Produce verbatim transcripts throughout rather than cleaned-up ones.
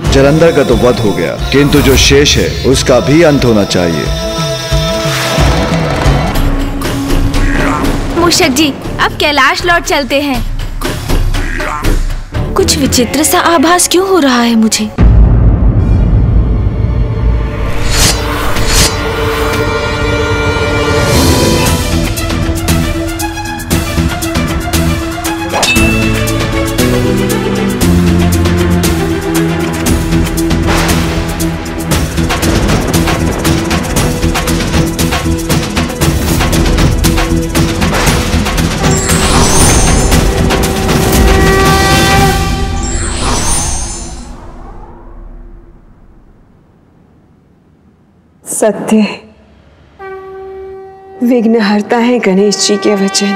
जलंधर का तो वध हो गया, किंतु जो शेष है उसका भी अंत होना चाहिए। मूषक जी, अब कैलाश लौट चलते हैं। कुछ विचित्र सा आभास क्यों हो रहा है मुझे? सत्य विघ्नहर्ता है गणेश जी के वचन।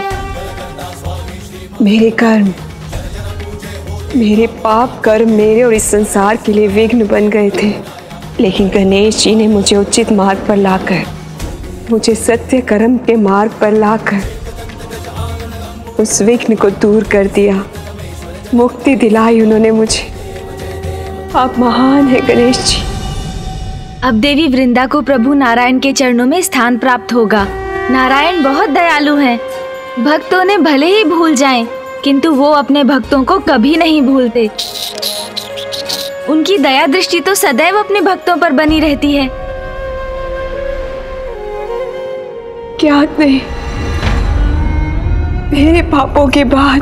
मेरे कर्म, मेरे पाप कर्म मेरे और इस संसार के लिए विघ्न बन गए थे, लेकिन गणेश जी ने मुझे उचित मार्ग पर लाकर, मुझे सत्य कर्म के मार्ग पर लाकर उस विघ्न को दूर कर दिया, मुक्ति दिलाई उन्होंने मुझे। आप महान है गणेश जी। अब देवी वृंदा को प्रभु नारायण के चरणों में स्थान प्राप्त होगा। नारायण बहुत दयालु हैं। भक्त उन्हें भले ही भूल जाएं, किंतु वो अपने भक्तों को कभी नहीं भूलते। उनकी दया दृष्टि तो सदैव अपने भक्तों पर बनी रहती है। क्या नहीं, मेरे पापों के बाद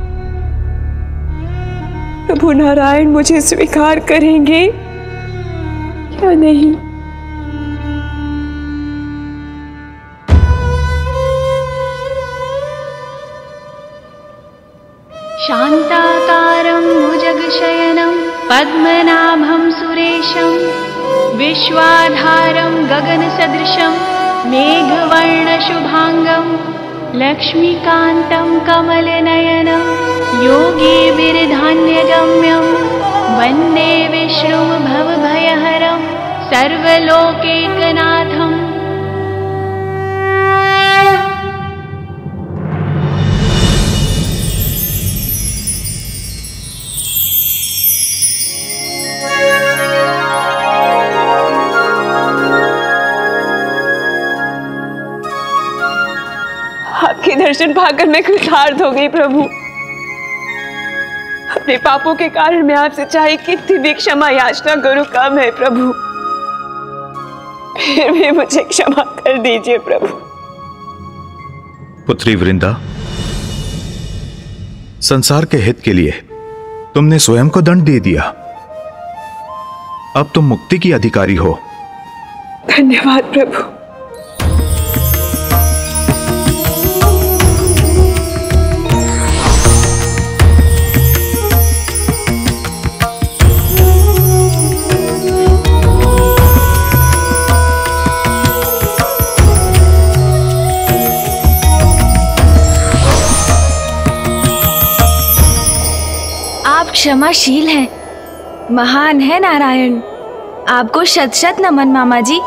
प्रभु नारायण मुझे स्वीकार करेंगे क्या नहीं? शांताकारं भुजगशयनं पद्मनाभं सुरेशं विश्वाधारं गगनसदृशं मेघवर्णशुभांगं लक्ष्मीकान्तं कमलनयनं योगिभिर्धान्यगम्यं वन्दे विष्णुं भवभयहरं सर्वलोकैकनाथम्। आपके दर्शन पाकर मैं कृतार्थ हो गई प्रभु। अपने पापों के कारण मैं आपसे चाहे कितनी भी क्षमा याचना करूं कम है प्रभु, फिर भी मुझे क्षमा कर दीजिए प्रभु। पुत्री वृंदा, संसार के हित के लिए तुमने स्वयं को दंड दे दिया। अब तुम मुक्ति की अधिकारी हो। धन्यवाद प्रभु। क्षमाशील है, महान है नारायण। आपको शत शत नमन मामा जी।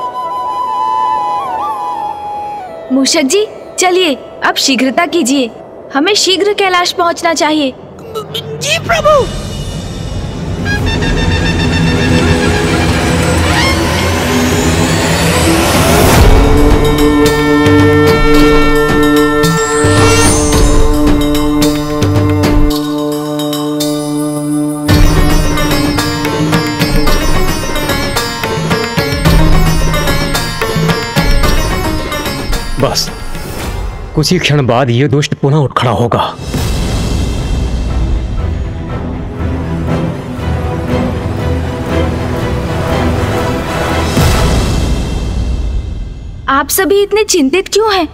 मूषक जी, चलिए अब शीघ्रता कीजिए, हमें शीघ्र कैलाश पहुंचना चाहिए। जी प्रभु। बस कुछ ही क्षण बाद ये दुष्ट पुनः उठ खड़ा होगा। आप सभी इतने चिंतित क्यों हैं?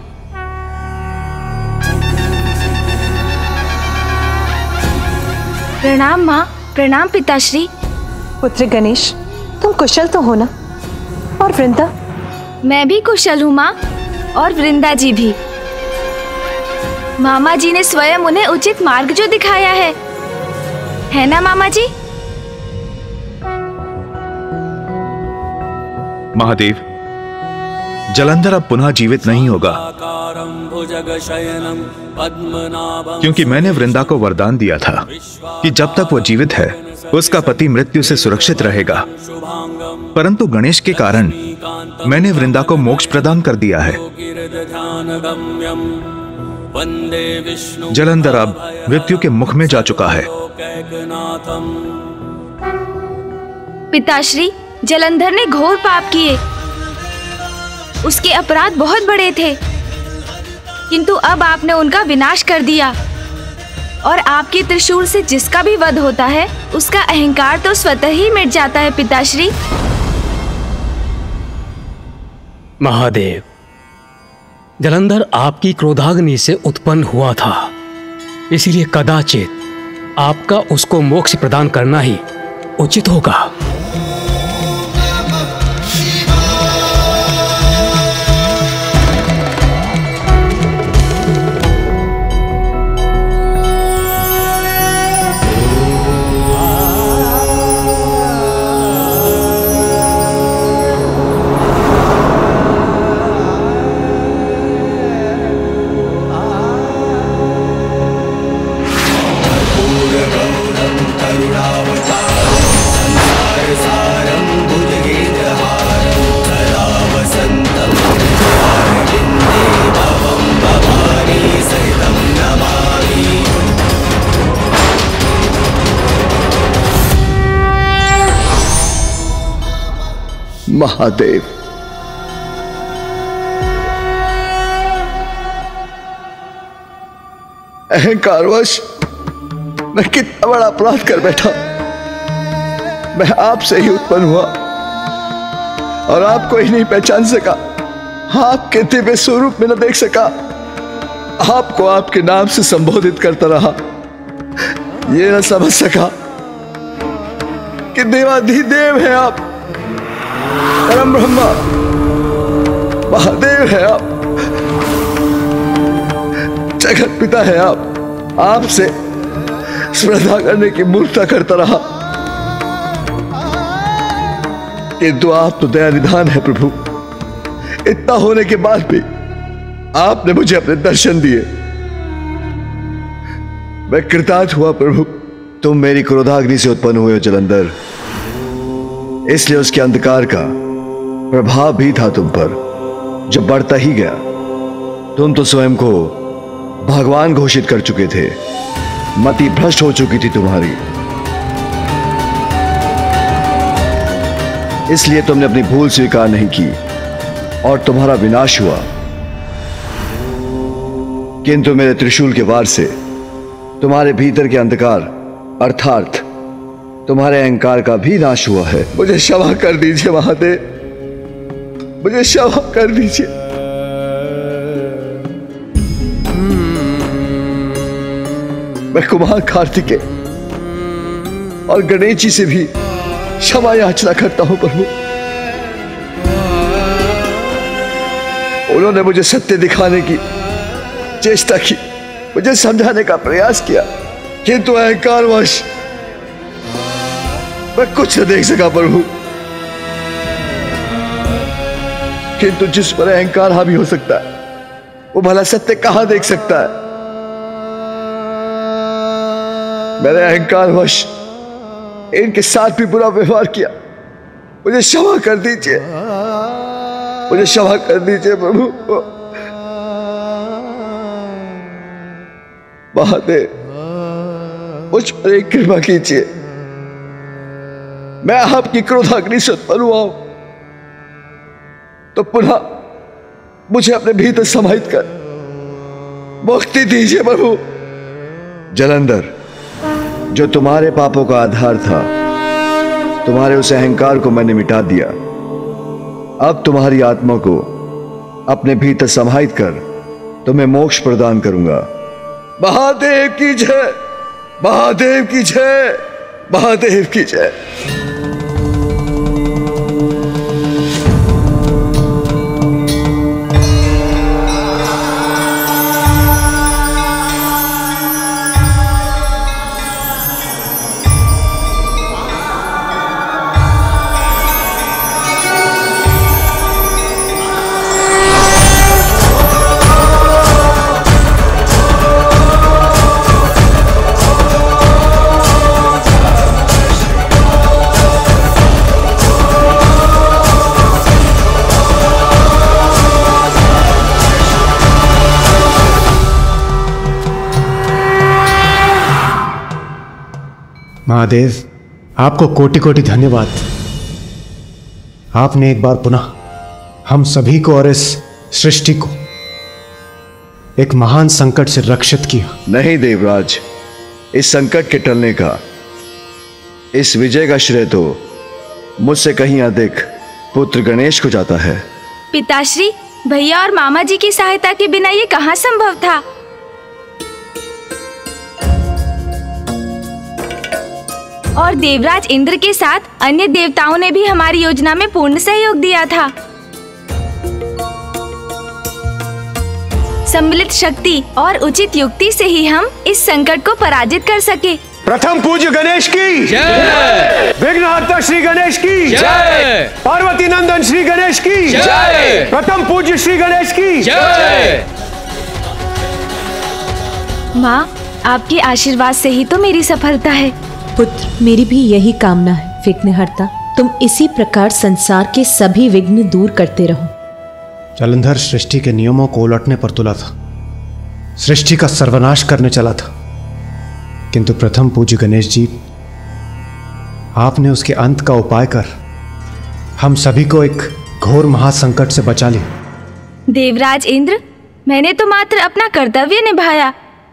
प्रणाम माँ, प्रणाम पिताश्री। पुत्र गणेश, तुम कुशल तो हो ना? और वृंदा? मैं भी कुशल हूँ माँ, और वृंदा जी भी। मामा जी ने स्वयं उन्हें उचित मार्ग जो दिखाया है, है ना मामा जी? महादेव, जलंधर अब पुनः जीवित नहीं होगा, क्योंकि मैंने वृंदा को वरदान दिया था कि जब तक वो जीवित है उसका पति मृत्यु से सुरक्षित रहेगा, परंतु गणेश के कारण मैंने वृंदा को मोक्ष प्रदान कर दिया है। जलंधर अब मृत्यु के मुख में जा चुका है। पिताश्री, जलंधर ने घोर पाप किए। उसके अपराध बहुत बड़े थे, किंतु अब आपने उनका विनाश कर दिया। और आपके त्रिशूल से जिसका भी वध होता है, उसका अहंकार तो स्वतः ही मिट जाता है पिताश्री। महादेव, जलंधर आपकी क्रोधाग्नि से उत्पन्न हुआ था, इसलिए कदाचित आपका उसको मोक्ष प्रदान करना ही उचित होगा। महादेव, अहंकारवश मैं कितना बड़ा अपराध कर बैठा। मैं आपसे ही उत्पन्न हुआ और आपको ही नहीं पहचान सका, आपके दिव्य स्वरूप में न देख सका, आपको आपके नाम से संबोधित करता रहा। ये न समझ सका कि देवाधिदेव है आप, परम ब्रह्मा महादेव है आप, जगत पिता है आप। आपसे स्पर्धा करने की मूर्खता करता रहा, किंतु आप तो दया निधान है प्रभु। इतना होने के बाद भी आपने मुझे अपने दर्शन दिए। मैं कृतार्थ हुआ प्रभु। तुम मेरी क्रोधाग्नि से उत्पन्न हुए हो जलंधर, इसलिए उसके अंधकार का प्रभाव भी था तुम पर, जो बढ़ता ही गया। तुम तो स्वयं को भगवान घोषित कर चुके थे, मति भ्रष्ट हो चुकी थी तुम्हारी, इसलिए तुमने अपनी भूल स्वीकार नहीं की और तुम्हारा विनाश हुआ। किंतु मेरे त्रिशूल के वार से तुम्हारे भीतर के अंधकार अर्थात तुम्हारे अहंकार का भी नाश हुआ है। मुझे क्षमा कर दीजिए महादेव, मुझे क्षमा कर दीजिए। मैं कुमार कार्तिकेय और गणेश जी से भी क्षमा याचना करता हूं प्रभु। उन्होंने मुझे सत्य दिखाने की चेष्टा की, मुझे समझाने का प्रयास किया, किंतु अहंकारवश मैं कुछ न देख सका प्रभु। किंतु जिस पर अहंकार हावी हो सकता है, वो भला सत्य कहां देख सकता है। मैंने अहंकारवश इनके साथ भी बुरा व्यवहार किया, मुझे क्षमा कर दीजिए, मुझे क्षमा कर दीजिए प्रभु। महादेव, मुझ पर एक कृपा कीजिए। मैं आपकी क्रोधाग्नि से उत्पन्न हुआ हूं, तो पुनः मुझे अपने भीतर समाहित कर मुक्ति दीजिए प्रभु। जलंधर, जो तुम्हारे पापों का आधार था, तुम्हारे उस अहंकार को मैंने मिटा दिया। अब तुम्हारी आत्मा को अपने भीतर समाहित कर तुम्हें मोक्ष प्रदान करूंगा। महादेव की जय, महादेव की जय, महादेव की जय। महादेव, आपको कोटि कोटि धन्यवाद। आपने एक बार पुनः हम सभी को और इस सृष्टि को एक महान संकट से रक्षित किया। नहीं देवराज, इस संकट के टलने का, इस विजय का श्रेय तो मुझसे कहीं अधिक पुत्र गणेश को जाता है। पिताश्री, भैया और मामा जी की सहायता के बिना ये कहाँ संभव था? और देवराज इंद्र के साथ अन्य देवताओं ने भी हमारी योजना में पूर्ण सहयोग दिया था। सम्मिलित शक्ति और उचित युक्ति से ही हम इस संकट को पराजित कर सके। प्रथम पूज्य गणेश की जय, विघ्नहर्ता श्री गणेश की जय, पार्वती नंदन श्री गणेश की जय, प्रथम पूज्य श्री गणेश की जय। माँ, आपके आशीर्वाद से ही तो मेरी सफलता है। पुत्र, मेरी भी यही कामना है। विघ्नहर्ता, तुम इसी प्रकार संसार के सभी विघ्न दूर करते रहो। जलंधर सृष्टि के नियमों को उलटने पर तुला था, सृष्टि का सर्वनाश करने चला था, किंतु प्रथम पूज्य गणेश जी, आपने उसके अंत का उपाय कर हम सभी को एक घोर महासंकट से बचा लिया। देवराज इंद्र, मैंने तो मात्र अपना कर्तव्य निभाया,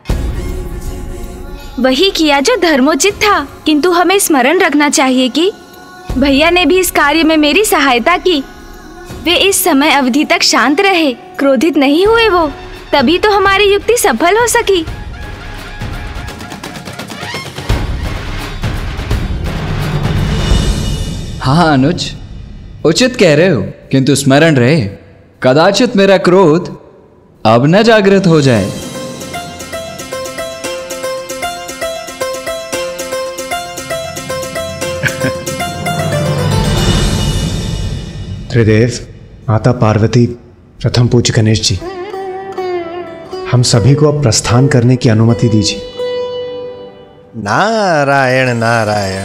वही किया जो धर्मोचित था, किंतु हमें स्मरण रखना चाहिए कि भैया ने भी इस कार्य में मेरी सहायता की। वे इस समय अवधि तक शांत रहे, क्रोधित नहीं हुए वो, तभी तो हमारी युक्ति सफल हो सकी। हाँ अनुज, उचित कह रहे हो, किंतु स्मरण रहे, कदाचित मेरा क्रोध अब न जागृत हो जाए। त्रिदेव, माता पार्वती, प्रथम पूज्य गणेश जी, हम सभी को अब प्रस्थान करने की अनुमति दीजिए। नारायण नारायण।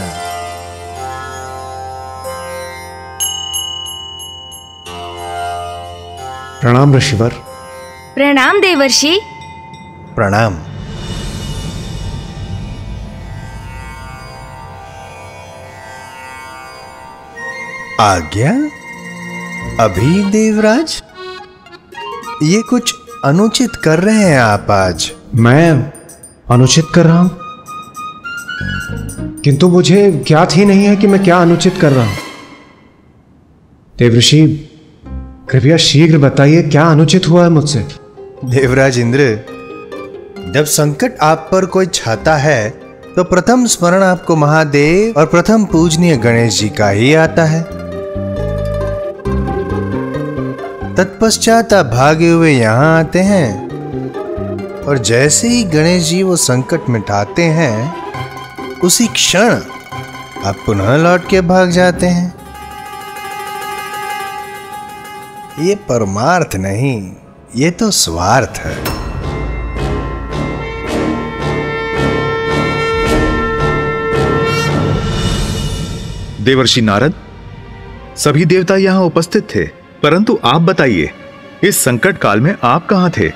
प्रणाम ऋषिवर। प्रणाम देवर्षि। प्रणाम। आज्ञा? अभी देवराज, ये कुछ अनुचित कर रहे हैं आप आज। मैं अनुचित कर रहा हूं? किंतु मुझे ज्ञात ही नहीं है कि मैं क्या अनुचित कर रहा हूं। देवऋषि, कृपया शीघ्र बताइए क्या अनुचित हुआ है मुझसे। देवराज इंद्र, जब संकट आप पर कोई छाता है तो प्रथम स्मरण आपको महादेव और प्रथम पूजनीय गणेश जी का ही आता है। तत्पश्चात आप भागे हुए यहां आते हैं और जैसे ही गणेश जी वो संकट मिटाते हैं, उसी क्षण आप पुनः लौट के भाग जाते हैं। ये परमार्थ नहीं, ये तो स्वार्थ है। देवर्षि नारद, सभी देवता यहां उपस्थित थे, परंतु आप बताइए, इस संकट काल में आप कहां थे?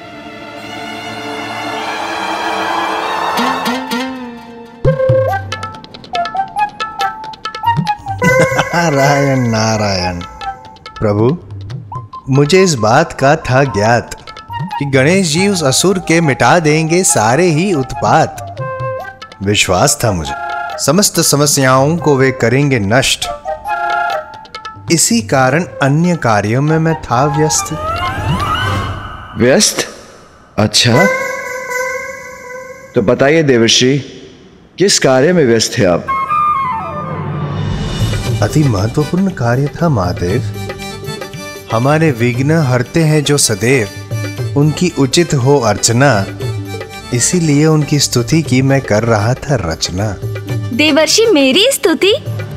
नारायण नारायण। प्रभु, मुझे इस बात का था ज्ञात कि गणेश जी उस असुर के मिटा देंगे सारे ही उत्पात। विश्वास था मुझे, समस्त समस्याओं को वे करेंगे नष्ट। इसी कारण अन्य कार्यों में मैं था व्यस्त। व्यस्त? अच्छा, तो बताइए देवर्षि, किस कार्य में व्यस्त थे आप? अति महत्वपूर्ण कार्य था महादेव। हमारे विघ्न हरते हैं जो सदैव, उनकी उचित हो अर्चना, इसीलिए उनकी स्तुति की मैं कर रहा था रचना। देवर्षि, मेरी स्तुति?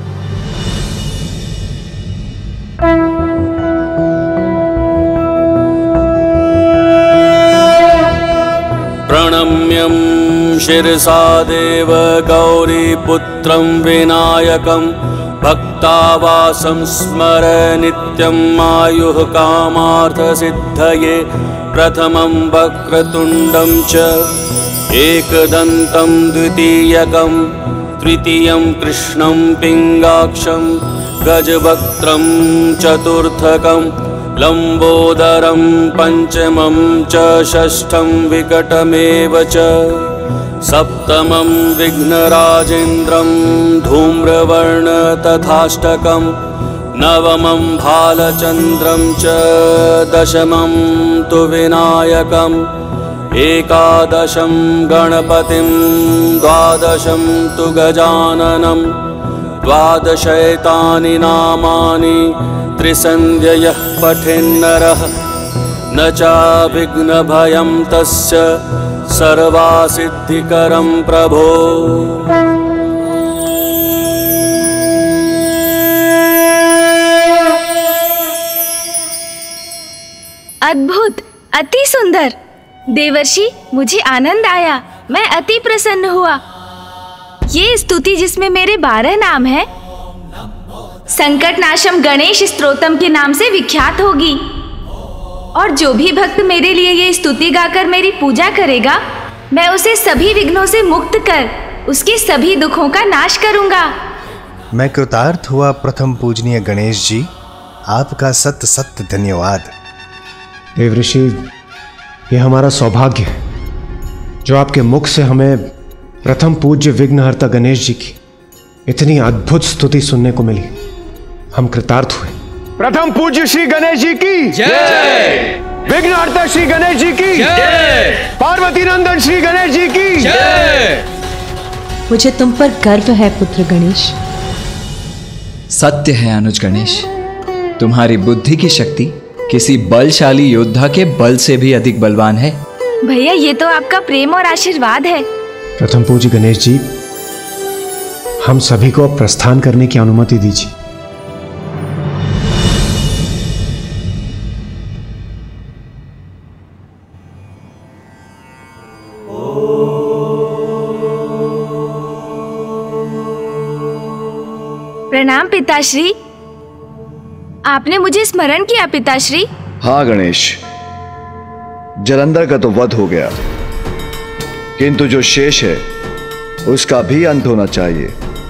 प्रणम्यं शिरसा देव गौरी पुत्रं विनायकं भक्तावासं स्मर नित्यं आयुः कामार्थ सिद्धये प्रथमं वक्रतुण्डं च एकदन्तं द्वितीयकं तृतीयं कृष्णं पिङ्गाक्षं गजवक्त्रं चतुर्थकं लम्बोदरं पञ्चमं च षष्ठं विकटमेव च सप्तमं विघ्नराजेन्द्रं धूम्रवर्ण तथाष्टकं नवमं भालचन्द्रं च दशमं तु विनायकम् एकादशं गणपतिं द्वादशं तु गजाननं द्वादशैतानि नामानि त्रिसन्ध्ययः पठेन्नरः न चाविघ्नभयं तस्य सर्वासिद्धिकरं प्रभो। अद्भुत, अति सुंदर। देवर्षि, मुझे आनंद आया, मैं अति प्रसन्न हुआ। ये स्तुति जिसमें मेरे बारह नाम हैं, संकट नाशम गणेश स्तोत्रम के नाम से विख्यात होगी। और जो भी भक्त मेरे लिए ये स्तुति गाकर मेरी पूजा करेगा, मैं उसे सभी विघ्नों से मुक्त कर उसके सभी दुखों का नाश करूंगा। मैं कृतार्थ हुआ प्रथम पूजनीय गणेश जी, आपका सत्य सत्य धन्यवाद। देवऋषि, ये हमारा सौभाग्य है जो आपके मुख से हमें प्रथम पूज्य विघ्नहर्ता गणेश जी की इतनी अद्भुत स्तुति सुनने को मिली। हम कृतार्थ हुए। प्रथम पूज्य श्री गणेश जी की जय, विघ्नहर्ता श्री गणेश जी की जय, पार्वती नंदन श्री गणेश जी की जय। मुझे तुम पर गर्व है पुत्र गणेश। सत्य है अनुज गणेश, तुम्हारी बुद्धि की शक्ति किसी बलशाली योद्धा के बल से भी अधिक बलवान है। भैया, ये तो आपका प्रेम और आशीर्वाद है। प्रथम पूज्य गणेश जी, हम सभी को प्रस्थान करने की अनुमति दीजिए। प्रणाम पिताश्री। आपने मुझे स्मरण किया पिताश्री? हाँ गणेश, जलंधर का तो वध हो गया, किंतु जो शेष है उसका भी अंत होना चाहिए।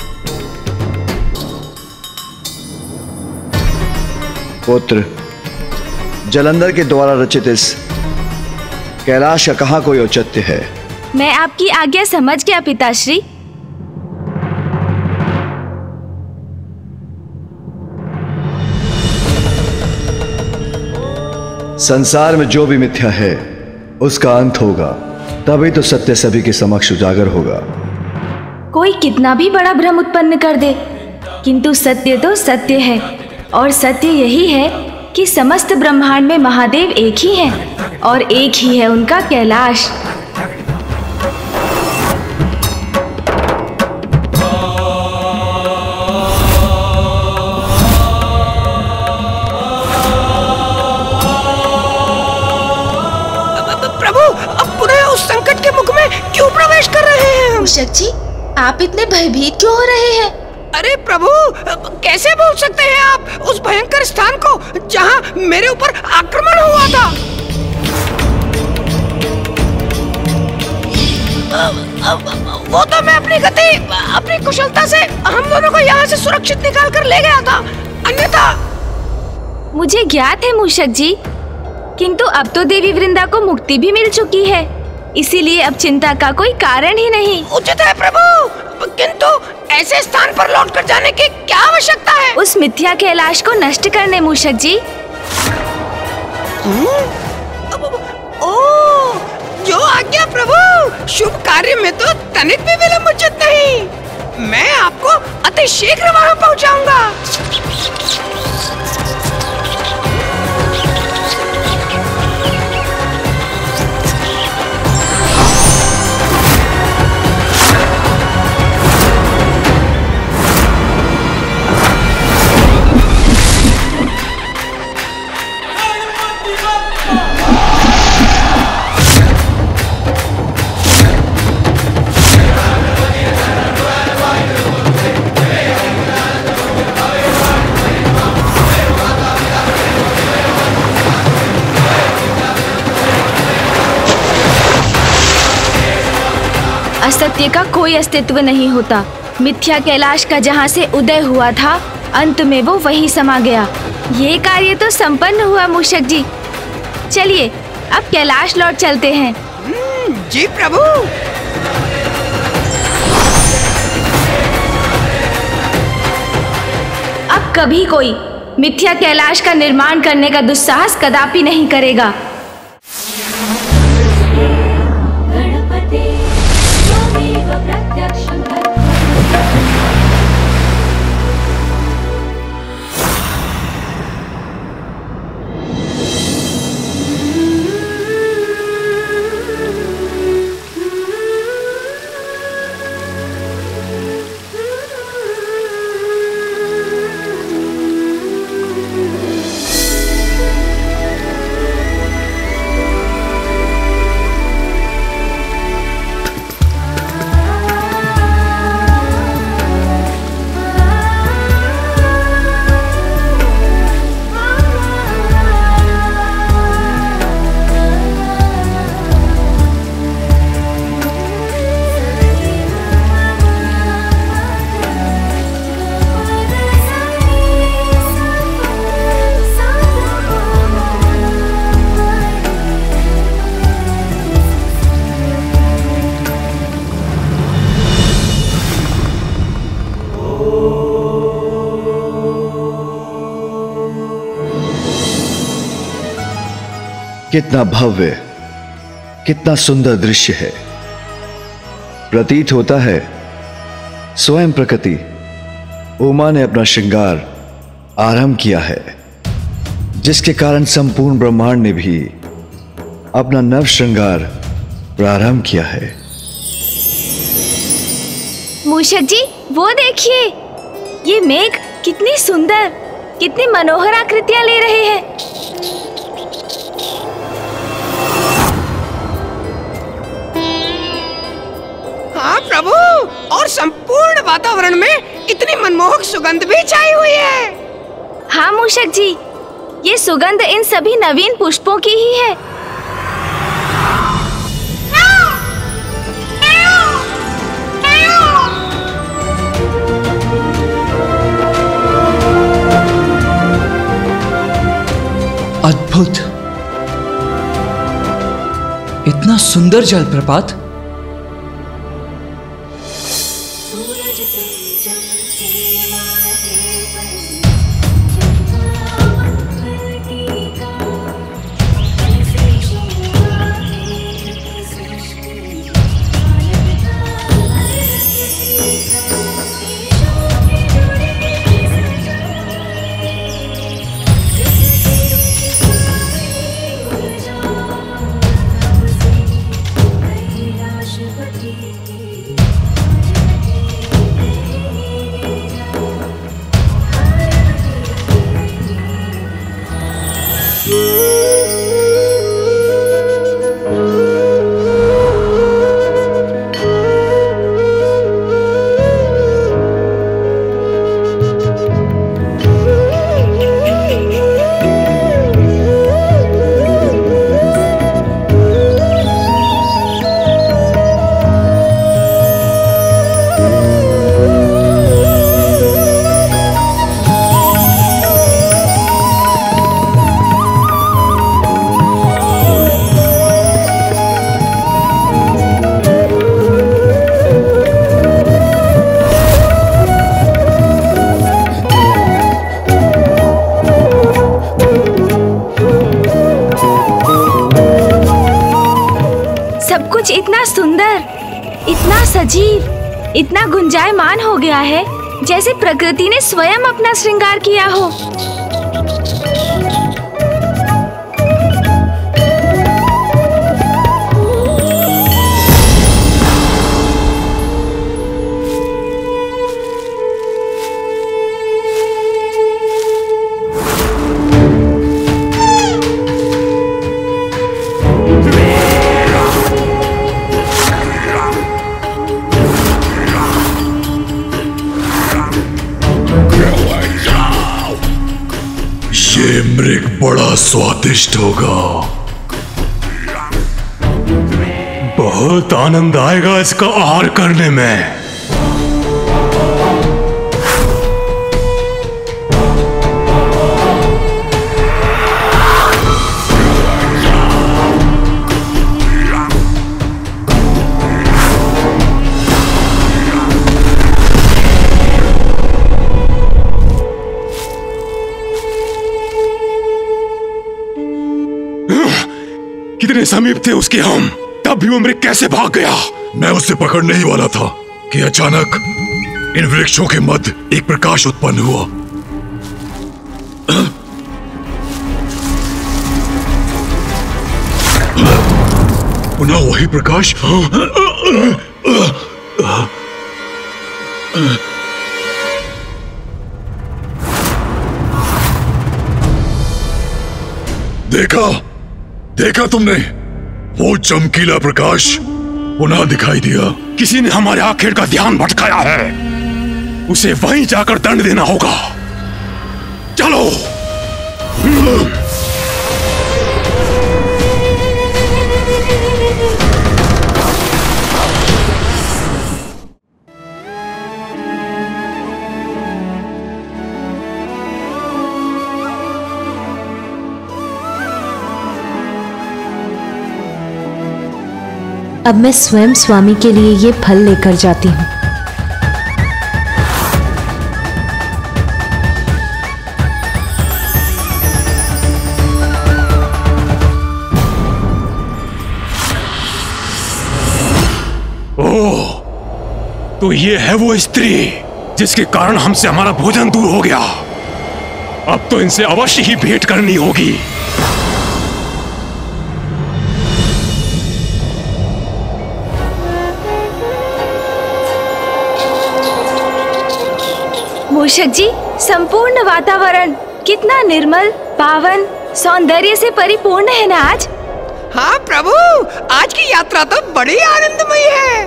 पुत्र, जलंधर के द्वारा रचित इस कैलाश का कहां कोई औचित्य है? मैं आपकी आज्ञा समझ गया पिताश्री। संसार में जो भी मिथ्या है उसका अंत होगा, तभी तो सत्य सभी के समक्ष उजागर होगा। कोई कितना भी बड़ा भ्रम उत्पन्न कर दे, किंतु सत्य तो सत्य है, और सत्य यही है कि समस्त ब्रह्मांड में महादेव एक ही हैं और एक ही है उनका कैलाश। मूषक जी, आप इतने भयभीत क्यों हो रहे हैं? अरे प्रभु, कैसे बोल सकते हैं आप उस भयंकर स्थान को जहां मेरे ऊपर आक्रमण हुआ था? वो तो मैं अपनी गति, अपनी कुशलता से हम दोनों को यहाँ से सुरक्षित निकाल कर ले गया था, अन्यथा। मुझे ज्ञात है मूषक जी, किंतु अब तो देवी वृंदा को मुक्ति भी मिल चुकी है, इसीलिए अब चिंता का कोई कारण ही नहीं। उचित है प्रभु, किंतु ऐसे स्थान पर लौटकर जाने की क्या आवश्यकता है? उस मिथ्या कैलाश को नष्ट करने मूषक जी। ओ, जो आज्ञा प्रभु। शुभ कार्य में तो तनिक भी विलंब उचित नहीं। मैं आपको अति शीघ्र वहां पहुंचाऊंगा। असत्य का कोई अस्तित्व नहीं होता, मिथ्या कैलाश का जहाँ से उदय हुआ था, अंत में वो वहीं समा गया। ये कार्य तो संपन्न हुआ मूषक जी। चलिए अब कैलाश लौट चलते हैं। जी प्रभु। अब कभी कोई मिथ्या कैलाश का निर्माण करने का दुस्साहस कदापि नहीं करेगा। कितना भव्य, कितना सुंदर दृश्य है। प्रतीत होता है स्वयं प्रकृति उमा ने अपना श्रृंगार आरंभ किया है, जिसके कारण संपूर्ण ब्रह्मांड ने भी अपना नव श्रृंगार प्रारंभ किया है। मूषक जी वो देखिए, ये मेघ कितनी सुंदर, कितनी मनोहर आकृतियां ले रहे हैं। हाँ प्रभु, और संपूर्ण वातावरण में इतनी मनमोहक सुगंध भी छाई हुई है। हाँ मूषक जी, ये सुगंध इन सभी नवीन पुष्पों की ही है। अद्भुत, इतना सुंदर जलप्रपात। इतना सुंदर, इतना सजीव, इतना गुंजायमान हो गया है जैसे प्रकृति ने स्वयं अपना श्रृंगार किया हो। मृग बड़ा स्वादिष्ट होगा, बहुत आनंद आएगा इसका आहार करने में। समीप थे उसके हम, तब भी वो मृग कैसे भाग गया? मैं उसे पकड़ने ही वाला था कि अचानक इन वृक्षों के मध्य एक प्रकाश उत्पन्न हुआ। पुनः वही प्रकाश। देखा देखा तुमने? वो चमकीला प्रकाश पुनः दिखाई दिया। किसी ने हमारे आखिर का ध्यान भटकाया है, उसे वहीं जाकर दंड देना होगा। चलो। अब मैं स्वयं स्वामी के लिए ये फल लेकर जाती हूँ। ओह, तो ये है वो स्त्री जिसके कारण हमसे हमारा भोजन दूर हो गया। अब तो इनसे अवश्य ही भेंट करनी होगी। मूषक जी, संपूर्ण वातावरण कितना निर्मल, पावन, सौंदर्य से परिपूर्ण है ना आज। हाँ प्रभु, आज की यात्रा तो बड़ी आनंदमयी है।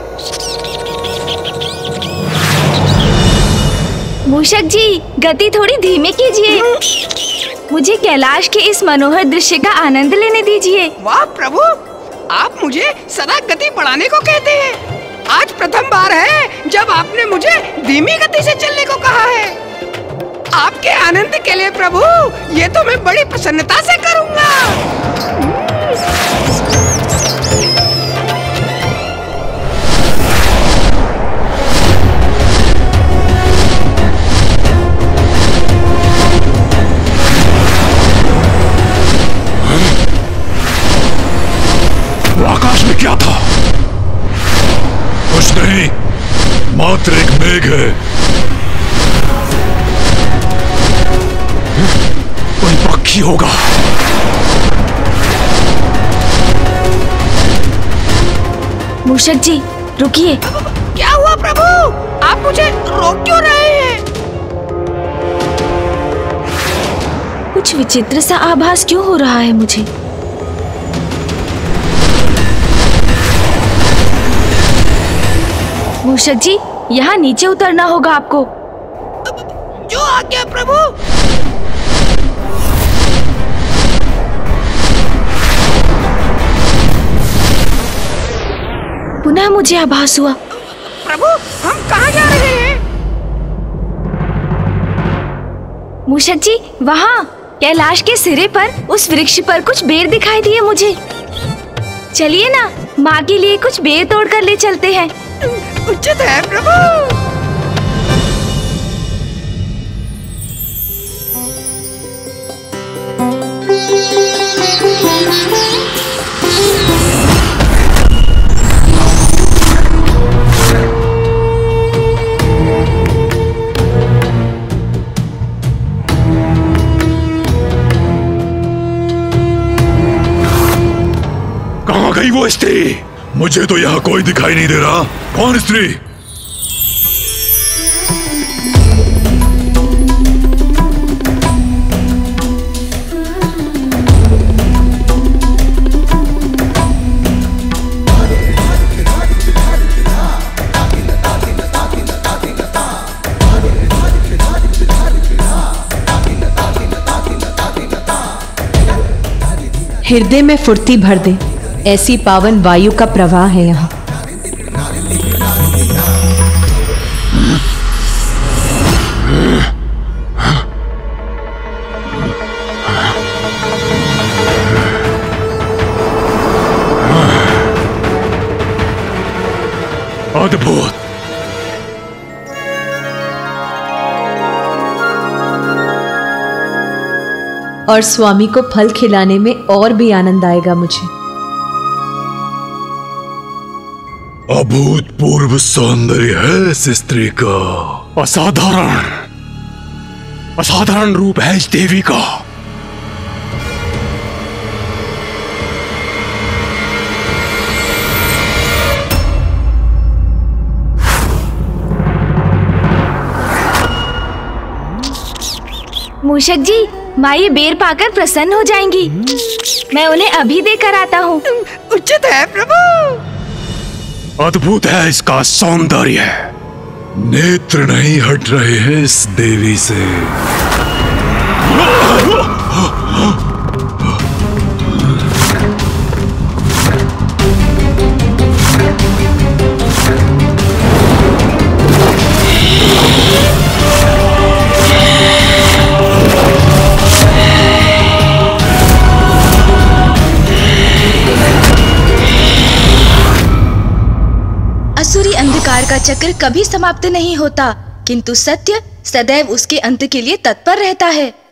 मूषक जी, गति थोड़ी धीमी कीजिए। मुझे कैलाश के इस मनोहर दृश्य का आनंद लेने दीजिए। वाह प्रभु, आप मुझे सदा गति बढ़ाने को कहते हैं। आज प्रथम बार है जब आपने मुझे धीमी गति से चलने को कहा है। आपके आनंद के लिए प्रभु, ये तो मैं बड़ी प्रसन्नता से करूंगा। वो आकाश में क्या था? कुछ नहीं, मात्र एक मेघ है। कोई पक्षी होगा। मूषक जी, रुकिए। क्या हुआ प्रभु? आप मुझे रोक क्यों रहे हैं? कुछ विचित्र सा आभास क्यों हो रहा है मुझे? मूषक जी, यहाँ नीचे उतरना होगा आपको। जो आज्ञा प्रभु। पुनः मुझे आभास हुआ। प्रभु, हम कहाँ जा रहे हैं? मूषक जी, वहाँ कैलाश के सिरे पर उस वृक्ष पर कुछ बेर दिखाई दिए मुझे। चलिए ना, माँ के लिए कुछ बेर तोड़ कर ले चलते हैं। उचित है प्रभु। कहाँ गई वो स्त्री? मुझे तो यहाँ कोई दिखाई नहीं दे रहा। कौन स्त्री? हृदय में फुर्ती भर दे, ऐसी पावन वायु का प्रवाह है यहाँ। अद्भुत। और स्वामी को फल खिलाने में और भी आनंद आएगा मुझे। अभूतपूर्व सौंदर्य है इस स्त्री का। असाधारण असाधारण रूप है इस देवी का। मूषक जी, माँ ये बेर पाकर प्रसन्न हो जाएंगी। मैं उन्हें अभी देकर आता हूँ। उचित है प्रभु। अद्भुत है इसका सौंदर्य। नेत्र नहीं हट रहे हैं इस देवी से। असुरी अंधकार का चक्र कभी समाप्त नहीं होता, किंतु सत्य सदैव उसके अंत के लिए तत्पर रहता है।